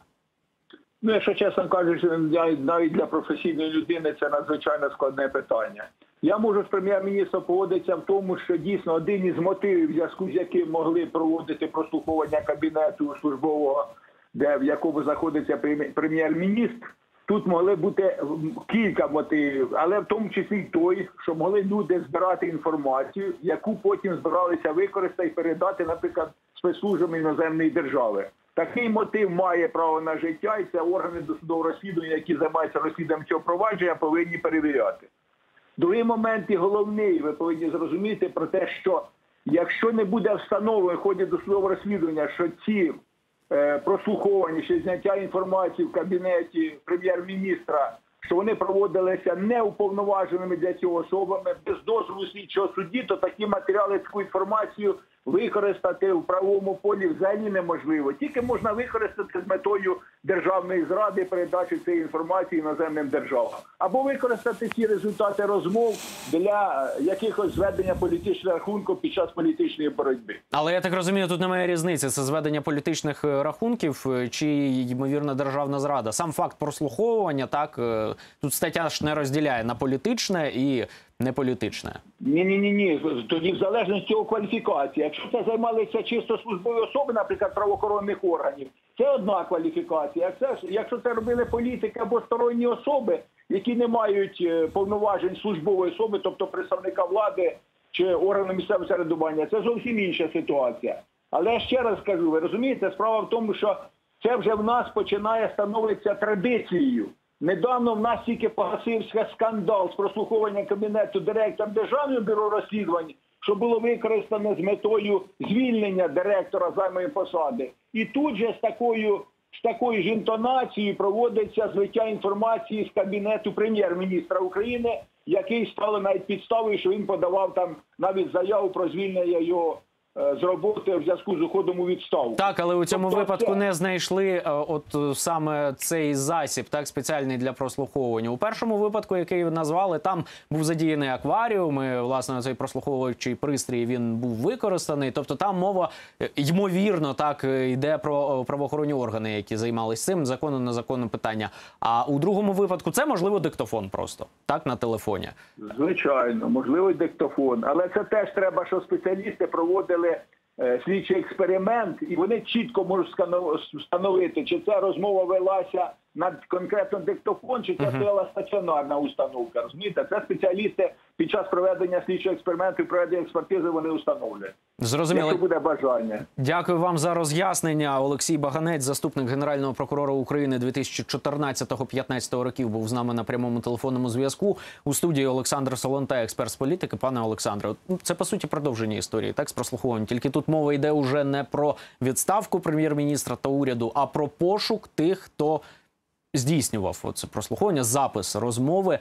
Ну, якщо чесно кажучи, навіть для професійної людини це надзвичайно складне питання. Я можу з прем'єр-міністром погодитися в тому, що дійсно один із мотивів, в зв'язку з яким могли проводити прослуховування кабінету службового, де в якому знаходиться прем'єр-міністр, тут могли бути кілька мотивів, але в тому числі й той, що могли люди збирати інформацію, яку потім збиралися використати і передати, наприклад, спецслужбам іноземної держави. Такий мотив має право на життя, і це органи досудового розслідування, які займаються розслідуванням цього провадження, повинні перевіряти. Другий момент і головний, ви повинні зрозуміти про те, що якщо не буде встановлено в ході досудового розслідування, що ці е, прослуховані, чи зняття інформації в кабінеті прем'єр-міністра, що вони проводилися неуповноваженими для цього особами, без дозволу слідчого судді, то такі матеріали, таку інформацію використати в правовому полі взагалі неможливо. Тільки можна використати з метою державної зради, передачі цієї інформації іноземним державам. Або використати ці результати розмов для якихось зведення політичних рахунків під час політичної боротьби. Але я так розумію, тут немає різниці. Це зведення політичних рахунків чи, ймовірно, державна зрада. Сам факт прослуховування, так, тут стаття ж не розділяє на політичне і неполітичне. Ні-ні-ні, тоді в залежності від кваліфікації. Якщо це займалися чисто службові особи, наприклад, правоохоронних органів, це одна кваліфікація. Якщо це робили політики або сторонні особи, які не мають повноважень службової особи, тобто представника влади чи органу місцевого самоврядування, це зовсім інша ситуація. Але я ще раз кажу, ви розумієте, справа в тому, що це вже в нас починає становитися традицією. Недавно в нас тільки погасився скандал з прослуховування кабінету директора Державного бюро розслідувань, що було використано з метою звільнення директора займаної посади. І тут же з такою, з такою ж інтонацією проводиться злиття інформації з кабінету прем'єр-міністра України, який стало навіть підставою, що він подавав там навіть заяву про звільнення його з роботи в зв'язку з уходом у відставку. Так, але у цьому тобто випадку це... не знайшли от саме цей засіб, так, спеціальний для прослуховування. У першому випадку, який ви назвали, там був задіяний акваріум, і, власне, цей прослуховуючий пристрій, він був використаний. Тобто там мова, ймовірно, так, йде про правоохоронні органи, які займалися цим, законно, незаконне питання. А у другому випадку це, можливо, диктофон просто, так, на телефоні. Звичайно, можливо, і диктофон. Але це теж треба, щоб спеціалісти проводили слідчий експеримент, і вони чітко можуть встановити, чи ця розмова велася на конкретно диктофон, чи це стояла стаціонарна установка. Розумієте? Це спеціалісти під час проведення слідчого експерименту і проведення експертизи вони встановлюють. Зрозуміло. Якщо буде бажання. Дякую вам за роз'яснення. Олексій Баганець, заступник Генерального прокурора України дві тисячі чотирнадцятого - п'ятнадцятого років, був з нами на прямому телефонному зв'язку. У студії Олександр Солонтай, експерт з політики. Пане Олександре, це, по суті, продовження історії, так, з прослуховуванням. Тільки тут мова йде уже не про відставку прем'єр-міністра та уряду, а про пошук тих, хто здійснював оце прослуховування, запис розмови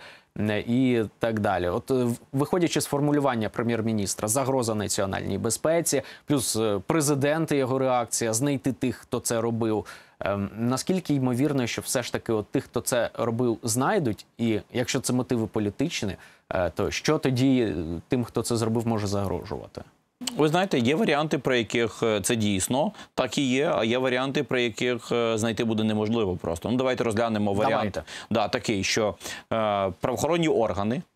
і так далі. От, виходячи з формулювання прем'єр-міністра, загроза національній безпеці, плюс президент і його реакція, знайти тих, хто це робив. Ем, наскільки ймовірно, що все ж таки от тих, хто це робив, знайдуть? І якщо це мотиви політичні, е, то що тоді тим, хто це зробив, може загрожувати? Ви знаєте, є варіанти, при яких це дійсно так і є, а є варіанти, при яких знайти буде неможливо просто. Ну, давайте розглянемо варіант. Давайте. Да, такий, що е, правоохоронні органи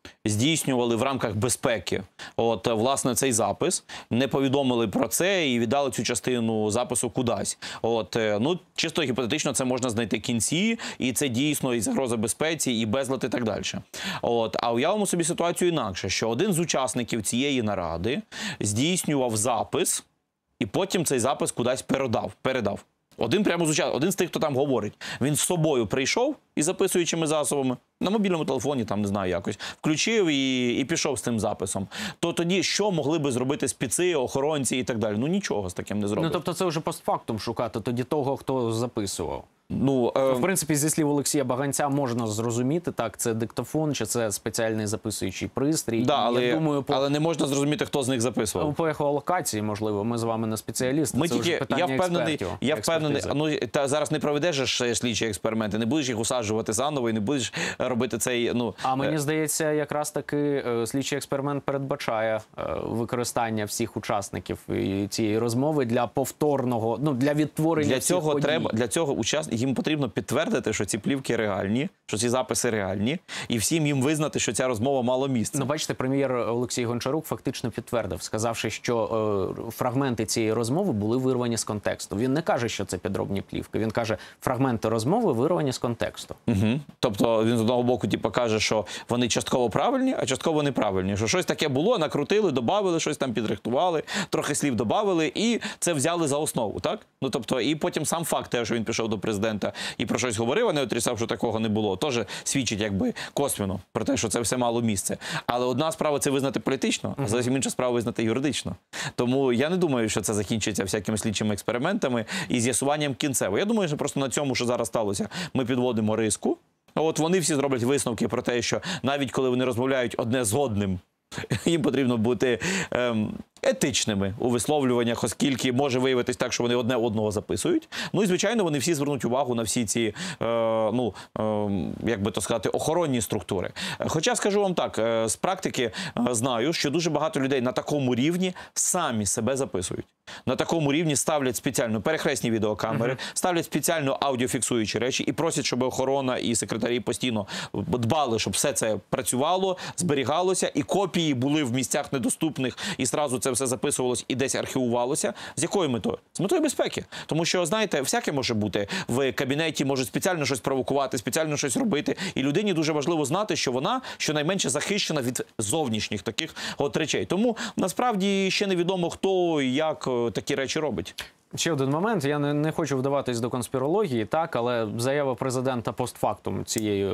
здійснювали в рамках безпеки от, власне, цей запис, не повідомили про це і віддали цю частину запису кудись. От, ну, чисто гіпотетично це можна знайти кінці, і це дійсно і загроза безпеці, і безлад, і так далі. От, а уявимо собі ситуацію інакше, що один з учасників цієї наради здійснював запис, і потім цей запис кудись передав. передав. Один прямо з учасників, один з тих, хто там говорить. Він з собою прийшов із записуючими засобами, на мобільному телефоні, там, не знаю, якось, включив і, і пішов з цим записом. То тоді що могли би зробити спеці, охоронці і так далі? Ну, нічого з таким не зроблять. Ну, тобто це вже постфактум шукати тоді того, хто записував. Ну, е... В принципі, зі слів Олексія Баганця можна зрозуміти, так, це диктофон, чи це спеціальний записуючий пристрій. Да, але, Я думаю, по... але не можна зрозуміти, хто з них записував. По ехолокації, можливо, ми з вами не спеціалісти, ми це тільки, вже питання я впевнений, експертів. я впевнений, ну, та зараз не проведеш ж слідчі експерименти, не будеш їх усаджувати заново і не будеш робити цей, ну... А мені здається, якраз таки слідчий експеримент передбачає використання всіх учасників цієї розмови для повторного, ну, для відтворення для всіх цього подій. треба, для цього учас... їм потрібно підтвердити, що ці плівки реальні, що ці записи реальні, і всім їм визнати, що ця розмова мала місце. Ну, бачите, прем'єр Олексій Гончарук фактично підтвердив, сказавши, що е, фрагменти цієї розмови були вирвані з контексту. Він не каже, що це підробні плівки. Він каже, фрагменти розмови вирвані з контексту. Угу. Тобто він з одного боку типу, каже, що вони частково правильні, а частково неправильні. Що щось таке було, накрутили, додали, щось там підрихтували, трохи слів додали, і це взяли за основу, так? Ну, тобто, і потім сам факт, те, що він пішов до президента і про щось говорив, а не отрицав, що такого не було, теж свідчить якби косвенно про те, що це все мало місце. Але одна справа це визнати політично, а зовсім інша справа визнати юридично. Тому я не думаю, що це закінчиться всякими слідчими експериментами і з'ясуванням кінцево. Я думаю, що просто на цьому, що зараз сталося, ми підводимо риску. От вони всі зроблять висновки про те, що навіть коли вони розмовляють одне з одним, їм потрібно бути ем, етичними у висловлюваннях, оскільки може виявитись так, що вони одне одного записують. Ну і, звичайно, вони всі звернуть увагу на всі ці, е, ну, е, як би то сказати, охоронні структури. Хоча, скажу вам так, е, з практики е, знаю, що дуже багато людей на такому рівні самі себе записують. На такому рівні ставлять спеціально перехресні відеокамери, uh-huh. ставлять спеціально аудіофіксуючі речі і просять, щоб охорона і секретарі постійно дбали, щоб все це працювало, зберігалося, і копії були в місцях недоступних, і зразу це все записувалось і десь архівувалося. З якою метою? З метою безпеки. Тому що, знаєте, всяке може бути. В кабінеті можуть спеціально щось провокувати, спеціально щось робити. І людині дуже важливо знати, що вона щонайменше захищена від зовнішніх таких от речей. Тому, насправді, ще невідомо, хто і як такі речі робить. Ще один момент. Я не, не хочу вдаватись до конспірології, так, але заява президента постфактум цієї,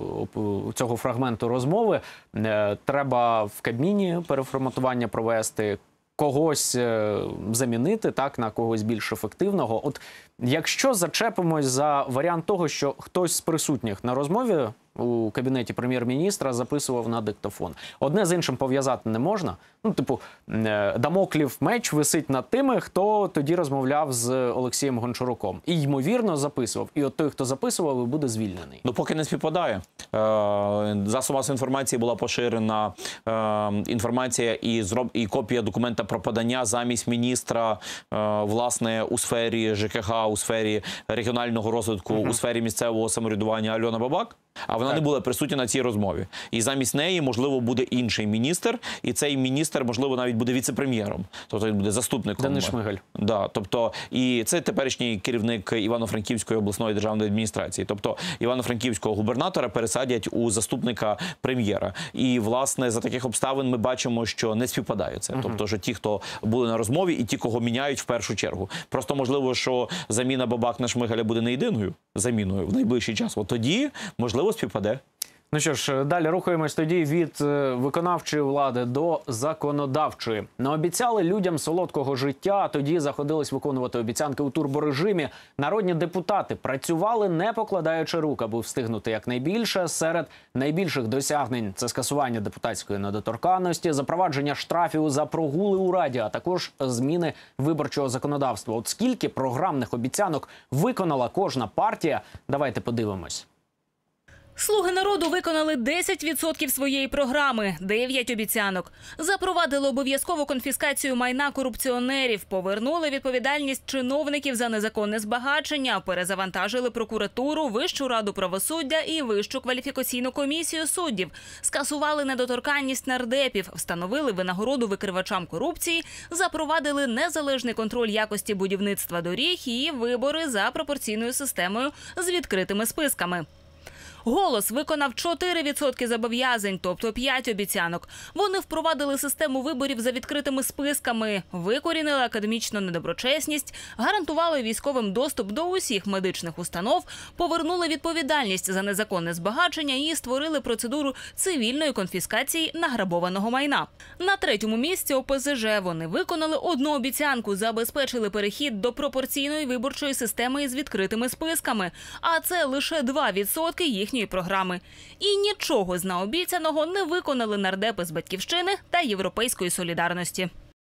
цього фрагменту розмови. Треба в Кабміні переформатування провести, когось замінити, так, на когось більш ефективного. От якщо зачепимось за варіант того, що хтось з присутніх на розмові у кабінеті прем'єр-міністра записував на диктофон. Одне з іншим пов'язати не можна. Ну, типу, дамоклів меч висить над тими, хто тоді розмовляв з Олексієм Гончаруком. І, ймовірно, записував. І от той, хто записував, і буде звільнений. Ну, поки не співпадає. Засоб масової інформації була поширена інформація і, зроб... і копія документа про подання замість міністра, власне, у сфері ЖКХ, у сфері регіонального розвитку, угу. у сфері місцевого самоврядування Альона Бабак. А вона так. не була присутня на цій розмові. І замість неї, можливо, буде інший міністр, і цей міністр, можливо, навіть буде віце-прем'єром. Тобто він буде заступником. Денис Шмигаль. Да, тобто, і це теперішній керівник Івано-Франківської обласної державної адміністрації. Тобто Івано-Франківського губернатора пересадять у заступника прем'єра. І, власне, за таких обставин ми бачимо, що не співпадає це. Uh-huh. Тобто, що ті, хто були на розмові, і ті, кого міняють в першу чергу. Просто, можливо, що заміна Бабак на Шмигаля буде не єдиною заміною в найближчий час. От тоді, можливо, співпаде. Ну що ж, далі рухаємось тоді від виконавчої влади до законодавчої. Наобіцяли людям солодкого життя, а тоді заходились виконувати обіцянки у турборежимі. Народні депутати працювали, не покладаючи рук, аби встигнути якнайбільше. Серед найбільших досягнень – це скасування депутатської недоторканності, запровадження штрафів за прогули у Раді, а також зміни виборчого законодавства. От скільки програмних обіцянок виконала кожна партія? Давайте подивимось. Слуги народу виконали десять відсотків своєї програми, дев'ять обіцянок. Запровадили обов'язкову конфіскацію майна корупціонерів, повернули відповідальність чиновників за незаконне збагачення, перезавантажили прокуратуру, Вищу раду правосуддя і Вищу кваліфікаційну комісію суддів, скасували недоторканність нардепів, встановили винагороду викривачам корупції, запровадили незалежний контроль якості будівництва доріг і вибори за пропорційною системою з відкритими списками. «Голос» виконав чотири відсотки зобов'язань, тобто п'ять обіцянок. Вони впровадили систему виборів за відкритими списками, викорінили академічну недоброчесність, гарантували військовим доступ до усіх медичних установ, повернули відповідальність за незаконне збагачення і створили процедуру цивільної конфіскації награбованого майна. На третьому місці О Пе Зе Же. Вони виконали одну обіцянку, забезпечили перехід до пропорційної виборчої системи із відкритими списками. А це лише два відсотки їхньої програми. І нічого з наобіцяного не виконали нардепи з «Батьківщини» та «Європейської солідарності».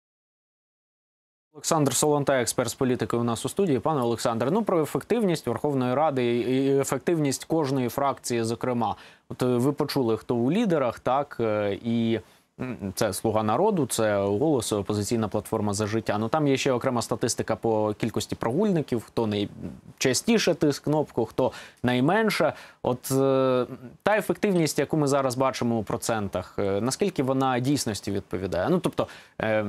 Олександр Солонтай, експерт з політики, у нас у студії. Пане Олександре, ну про ефективність Верховної Ради і ефективність кожної фракції, зокрема. От ви почули, хто у лідерах, так, і це «Слуга народу», це «Голос», «Опозиційна платформа За життя». Ну там є ще окрема статистика по кількості прогульників, хто найчастіше тиск кнопку, хто найменше. От е, та ефективність, яку ми зараз бачимо у процентах, е, наскільки вона дійсності відповідає? Ну тобто е,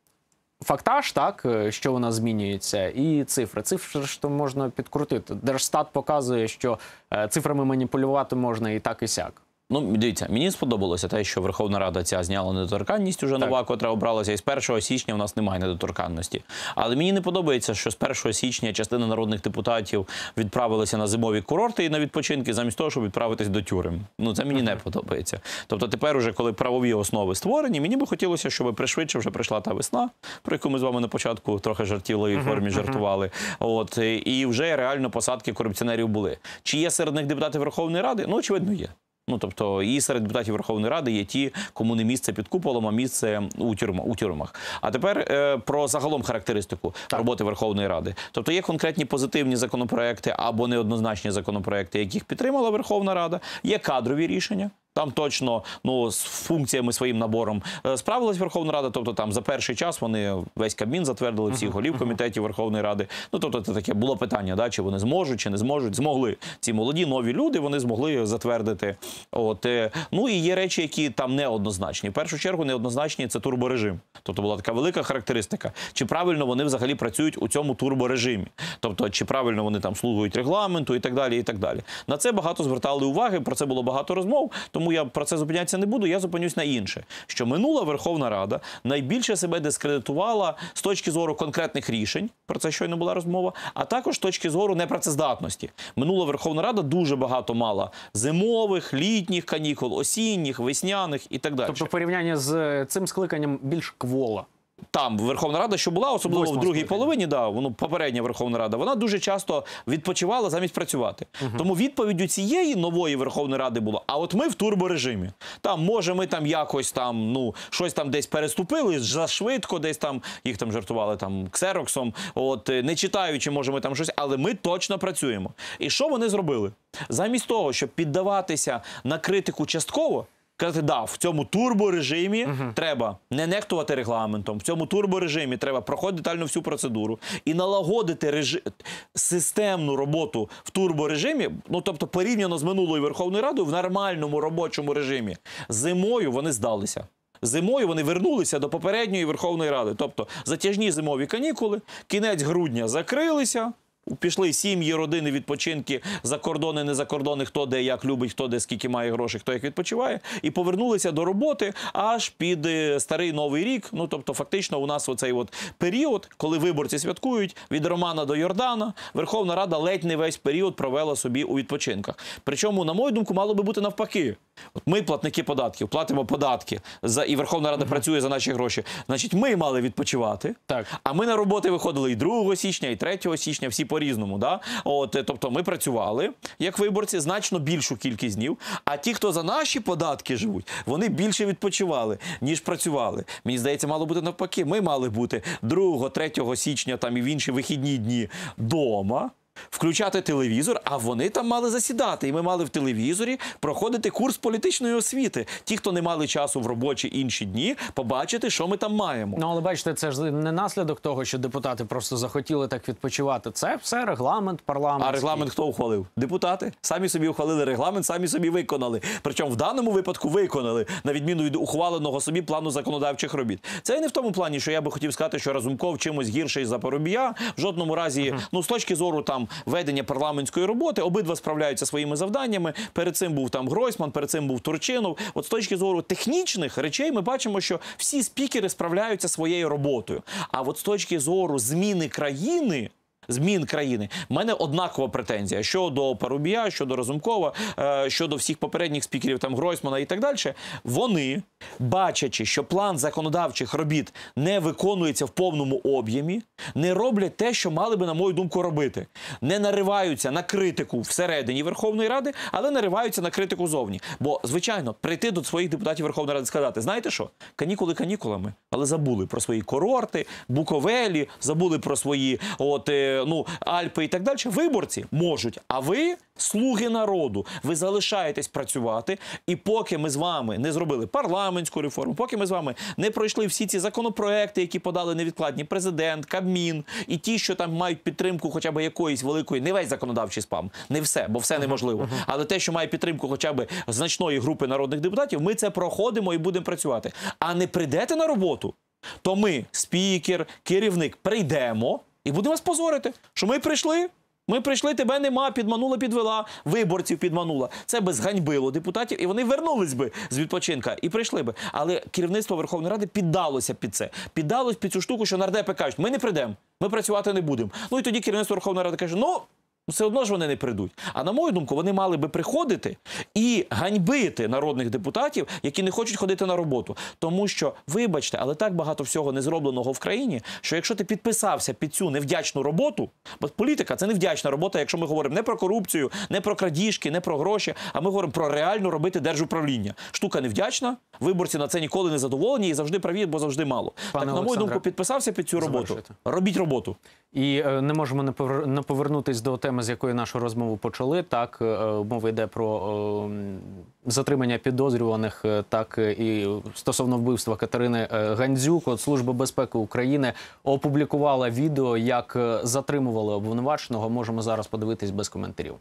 фактаж, так, що вона змінюється, і цифри. Цифри ж то можна підкрутити. Держстат показує, що е, цифрами маніпулювати можна і так, і сяк. Ну, дивіться, мені сподобалося те, що Верховна Рада ця зняла недоторканність уже нова, котра обралася, і з першого січня у нас немає недоторканності. Але мені не подобається, що з першого січня частина народних депутатів відправилися на зимові курорти і на відпочинки, замість того, щоб відправитись до тюрем. Ну, це мені не подобається. Тобто тепер уже, коли правові основи створені, мені би хотілося, щоб пришвидше вже прийшла та весна, про яку ми з вами на початку трохи жартівливій формі жартували. От, і вже реально посадки корупціонерів були. Чи є серед них депутати Верховної Ради? Ну, очевидно, є. Ну, тобто, і серед депутатів Верховної Ради є ті, кому не місце під куполом, а місце у, тюрма, у тюрмах. А тепер е, про загалом характеристику так. роботи Верховної Ради. Тобто, є конкретні позитивні законопроекти або неоднозначні законопроекти, яких підтримала Верховна Рада, є кадрові рішення. Там точно, ну, з функціями своїм набором справилась Верховна Рада, тобто там за перший час вони весь Кабмін затвердили, всіх голів комітетів Верховної Ради. Ну, тобто це таке було питання, да, чи вони зможуть, чи не зможуть. Змогли. Ці молоді, нові люди, вони змогли затвердити. От, ну, і є речі, які там неоднозначні. В першу чергу неоднозначні – це турборежим. Тобто була така велика характеристика. Чи правильно вони взагалі працюють у цьому турборежимі? Тобто, чи правильно вони там слугують регламенту і так далі, і так далі. На це багато звертали уваги, про це було багато розмов, тому я про це зупинятися не буду, я зупинюсь на інше. Що минула Верховна Рада найбільше себе дискредитувала з точки зору конкретних рішень, про це щойно була розмова, а також з точки зору непрацездатності. Минула Верховна Рада дуже багато мала зимових, літніх канікул, осінніх, весняних і так далі. Тобто в порівнянні з цим скликанням більш квола. Там Верховна Рада, що була, особливо в другій половині, да, ну, попередня Верховна Рада, вона дуже часто відпочивала замість працювати. Угу. Тому відповіддю цієї нової Верховної Ради було, а от ми в турборежимі. Там, може, ми там якось там, ну, щось там десь переступили, зашвидко десь там, їх там жартували там ксероксом, от, не читаючи, може, ми там щось, але ми точно працюємо. І що вони зробили? Замість того, щоб піддаватися на критику частково, казати, да, в цьому турборежимі uh-huh. треба не нехтувати регламентом, в цьому турборежимі треба проходити детально всю процедуру і налагодити режим, системну роботу в турборежимі, ну, тобто порівняно з минулою Верховною Радою, в нормальному робочому режимі. Зимою вони здалися. Зимою вони вернулися до попередньої Верховної Ради. Тобто затяжні зимові канікули, кінець грудня закрилися, пішли сім'ї, родини, відпочинки, за кордони, не за кордони, хто де як любить, хто де скільки має грошей, хто як відпочиває, і повернулися до роботи аж під старий Новий рік. Ну, тобто, фактично, у нас оцей от період, коли виборці святкують, від Романа до Йордана, Верховна Рада ледь не весь період провела собі у відпочинках. Причому, на мою думку, мало би бути навпаки. От ми, платники податків, платимо податки, за, і Верховна Рада uh-huh. працює за наші гроші. Значить, ми мали відпочивати, так. а ми на роботи виходили і другого січня, і третього січня, всі по-різному. Да? От, тобто ми працювали, як виборці, значно більшу кількість днів, а ті, хто за наші податки живуть, вони більше відпочивали, ніж працювали. Мені здається, мало бути навпаки. Ми мали бути другого-третього січня там, і в інші вихідні дні дома, включати телевізор, а вони там мали засідати. І ми мали в телевізорі проходити курс політичної освіти. Ті, хто не мали часу в робочі інші дні, побачити, що ми там маємо. Ну, але бачите, це ж не наслідок того, що депутати просто захотіли так відпочивати. Це все регламент парламентський. А регламент хто ухвалив? Депутати. Самі собі ухвалили регламент, самі собі виконали. Причому в даному випадку виконали, на відміну від ухваленого собі плану законодавчих робіт. Це і не в тому плані, що я би хотів сказати, що Разумков чимось гірший за Парубія. В жодному разі, uh-huh. ну, з точки зору там ведення парламентської роботи, обидва справляються своїми завданнями. Перед цим був там Гройсман, перед цим був Турчинов. От з точки зору технічних речей ми бачимо, що всі спікери справляються своєю роботою. А от з точки зору зміни країни, змін країни, в мене однакова претензія щодо Парубія, щодо Разумкова, щодо всіх попередніх спікерів, там Гройсмана і так далі. Вони, бачачи, що план законодавчих робіт не виконується в повному об'ємі, не роблять те, що мали би, на мою думку, робити. Не нариваються на критику всередині Верховної Ради, але нариваються на критику зовні. Бо, звичайно, прийти до своїх депутатів Верховної Ради і сказати, знаєте що, канікули канікулами, але забули про свої курорти, Буковелі, забули про свої от, ну, Альпи і так далі. Виборці можуть, а ви, слуги народу, ви залишаєтесь працювати, і поки ми з вами не зробили парламентську реформу, поки ми з вами не пройшли всі ці законопроекти, які подали невідкладні президент, Кабмін, і ті, що там мають підтримку хоча б якоїсь великої, не весь законодавчий спам, не все, бо все неможливо, але те, що має підтримку хоча б значної групи народних депутатів, ми це проходимо і будемо працювати. А не прийдете на роботу, то ми, спікер, керівник, прийдемо і будемо вас позорити, що ми прийшли, ми прийшли, тебе нема, підманула, підвела, виборців підманула. Це би зганьбило депутатів, і вони вернулись би з відпочинка і прийшли би. Але керівництво Верховної Ради піддалося під це. Піддалось під цю штуку, що нардепи кажуть, ми не прийдемо, ми працювати не будемо. Ну і тоді керівництво Верховної Ради каже, ну, все одно ж вони не прийдуть. А на мою думку, вони мали би приходити і ганьбити народних депутатів, які не хочуть ходити на роботу. Тому що, вибачте, але так багато всього не зробленого в країні, що якщо ти підписався під цю невдячну роботу, бо політика – це невдячна робота, якщо ми говоримо не про корупцію, не про крадіжки, не про гроші, а ми говоримо про реально робити держуправління. Штука невдячна, виборці на це ніколи не задоволені і завжди праві, бо завжди мало. Пане так, на мою думку, підписався під цю роботу. Завершуйте. Робіть роботу. І е, не можемо не, повер... не повернутись до теми, з якої нашу розмову почали. Так, е, мова йде про е, затримання підозрюваних, е, так і стосовно вбивства Катерини е, Гандзюк. От Служба безпеки України опублікувала відео, як е, затримували обвинуваченого. Можемо зараз подивитись без коментарів.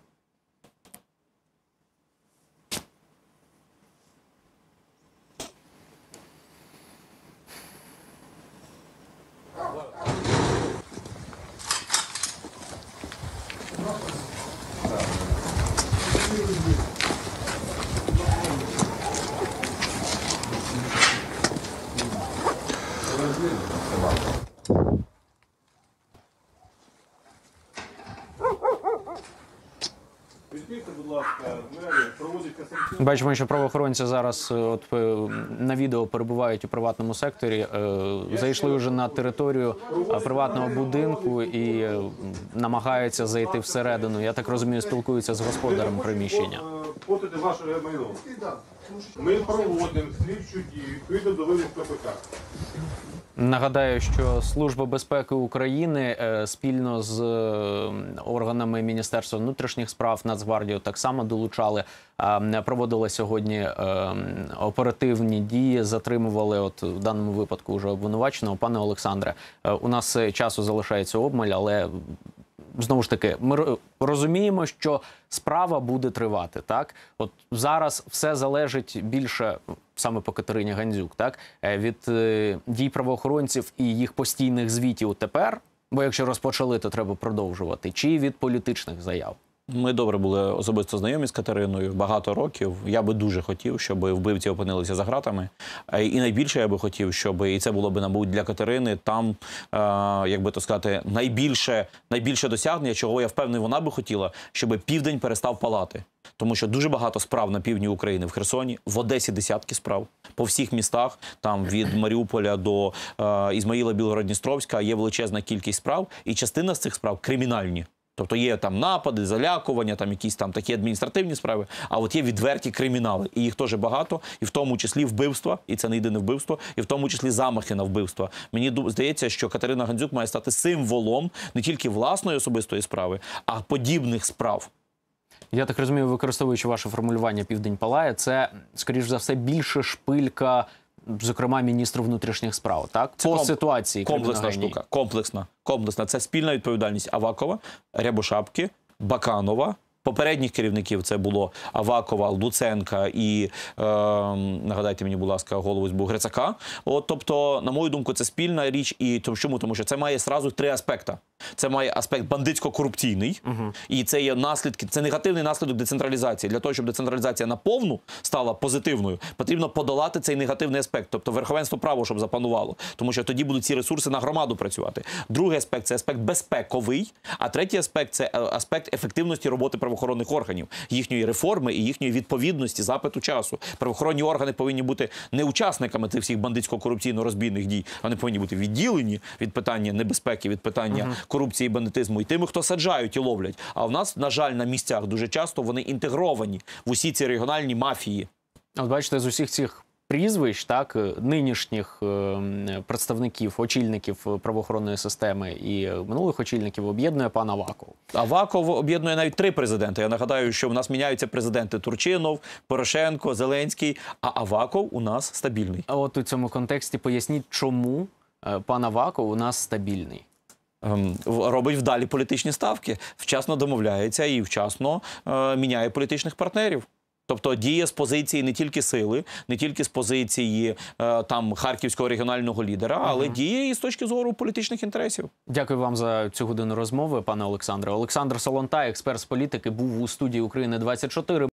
Бачимо, що правоохоронці зараз от, на відео перебувають у приватному секторі. Зайшли вже на територію приватного будинку і намагаються зайти всередину. Я так розумію, спілкуються з господарем приміщення. Потити ваше майно. Ми проводимо слідчу дію відповідно до вимог КПК. Нагадаю, що Служба безпеки України е, спільно з е, органами Міністерства внутрішніх справ, Нацгвардію так само долучали, е, проводили сьогодні е, оперативні дії, затримували от в даному випадку вже обвинуваченого. Пане Олександре, е, у нас часу залишається обмаль, але знову ж таки, ми розуміємо, що справа буде тривати, так? От зараз все залежить більше саме по Катерині Гандзюк, так? Від е, дій правоохоронців і їх постійних звітів тепер, бо якщо розпочали, то треба продовжувати, чи від політичних заяв? Ми добре були особисто знайомі з Катериною багато років. Я би дуже хотів, щоб вбивці опинилися за ґратами. І найбільше я би хотів, щоб, і це було б, мабуть, для Катерини там, як би то сказати, найбільше, найбільше досягнення, чого я впевнений, вона би хотіла, щоб південь перестав палати. Тому що дуже багато справ на півдні України, в Херсоні, в Одесі десятки справ, по всіх містах, там від Маріуполя до е, Ізмаїла, Білгород-Дністровська є величезна кількість справ, і частина з цих справ кримінальні. Тобто є там напади, залякування, там якісь там такі адміністративні справи, а от є відверті кримінали. І їх теж багато, і в тому числі вбивства, і це не єдине вбивство, і в тому числі замахи на вбивства. Мені здається, що Катерина Гандзюк має стати символом не тільки власної особистої справи, а подібних справ. Я так розумію, використовуючи ваше формулювання «Південь палає», це, скоріш за все, більше шпилька, зокрема, міністру внутрішніх справ, так? Це По ком... ситуації комплексна криміногенній. штука. Комплексна. Комплексна. Це спільна відповідальність Авакова, Рябошапки, Баканова. Попередніх керівників це було Авакова, Луценка і, е, нагадайте мені, будь ласка, голову СБУ Грицака. От, тобто, на мою думку, це спільна річ. І чому? Тому що це має сразу три аспекти. Це має аспект бандитсько-корупційний, угу. і це є наслідки, це негативний наслідок децентралізації. Для того, щоб децентралізація наповну стала позитивною, потрібно подолати цей негативний аспект, тобто верховенство права, щоб запанувало. Тому що тоді будуть ці ресурси на громаду працювати. Другий аспект – це аспект безпековий, а третій аспект – це аспект ефективності роботи правоохоронних органів, їхньої реформи і їхньої відповідності запиту часу. Правоохоронні органи повинні бути не учасниками цих всіх бандитсько-корупційно-розбійних дій, вони повинні бути відділені від питання небезпеки, від питання угу. корупції і бандитизму, і тими, хто саджають і ловлять. А в нас, на жаль, на місцях дуже часто вони інтегровані в усі ці регіональні мафії. От бачите, з усіх цих прізвищ, так, нинішніх е, представників, очільників правоохоронної системи і минулих очільників об'єднує пан Аваков. Аваков об'єднує навіть три президенти. Я нагадаю, що в нас міняються президенти: Турчинов, Порошенко, Зеленський, а Аваков у нас стабільний. А от у цьому контексті поясніть, чому е, пан Аваков у нас стабільний? Робить вдалі політичні ставки, вчасно домовляється і вчасно е, міняє політичних партнерів. Тобто діє з позиції не тільки сили, не тільки з позиції е, там харківського регіонального лідера, але угу. діє і з точки зору політичних інтересів. Дякую вам за цю годину розмови, пане Олександре. Олександр Солонтай, експерт з політики, був у студії України двадцять чотири.